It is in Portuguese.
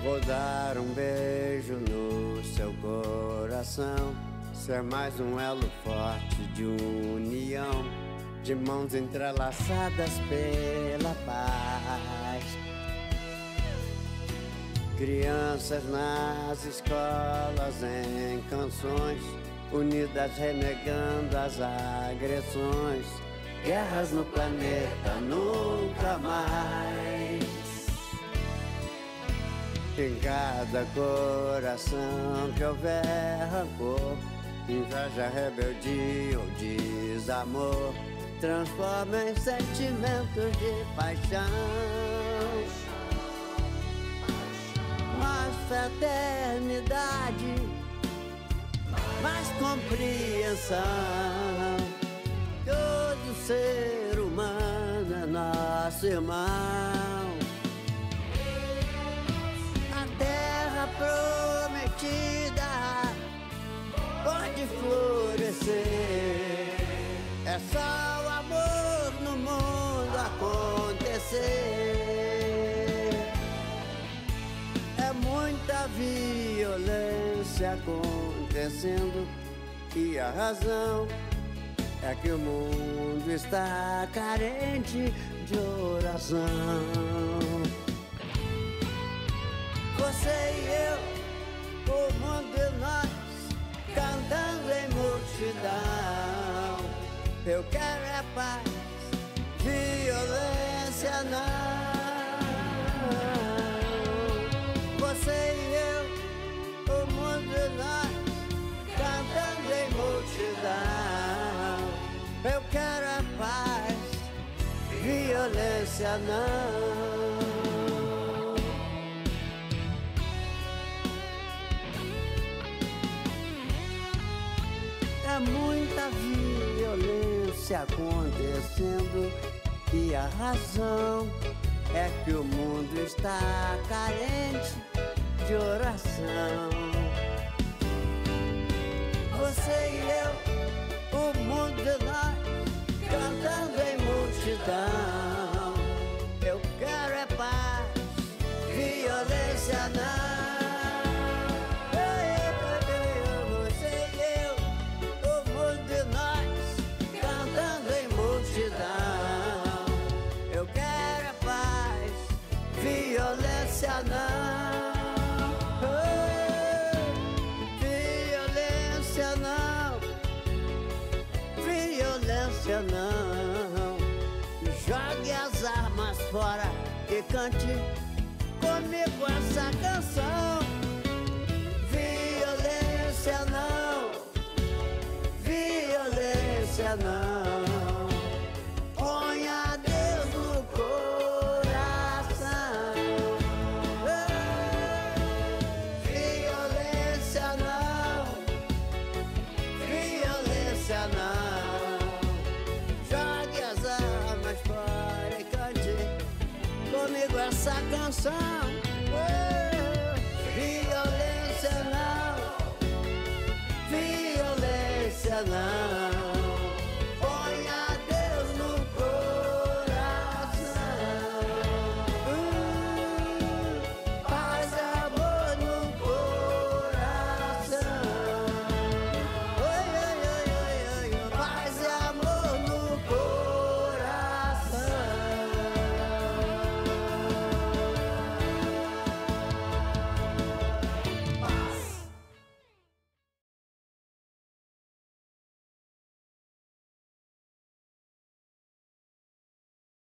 Vou dar um beijo no seu coração, ser mais um elo forte de união, de mãos entrelaçadas pela paz. Crianças nas escolas em canções, unidas renegando as agressões. Guerras no planeta nunca mais. Em cada coração que houver rancor, inveja, rebeldia ou desamor, transforma em sentimentos de paixão. Mais fraternidade, mais compreensão. Todo ser humano é nosso irmão. A terra prometida pode florescer. É só o amor no mundo acontecer. É muita violência acontecendo e a razão é que o mundo está carente de oração. Você e eu, o mundo e nós, cantando em multidão. Eu quero é paz, violência não. Você e eu, o mundo e nós, cantando em multidão. Eu quero é paz, violência não. É muita violência acontecendo e a razão é que o mundo está carente de oração. Você e eu, o mundo e nós, cantando em multidão. Eu quero é paz, violência não. Você e eu, o mundo e nós, cantando em multidão. Eu quero é paz, violência não. Não, jogue as armas fora e cante comigo essa canção. Violência não, violência não. Ponha Deus no coração. Violência não, violência não. Comigo essa canção.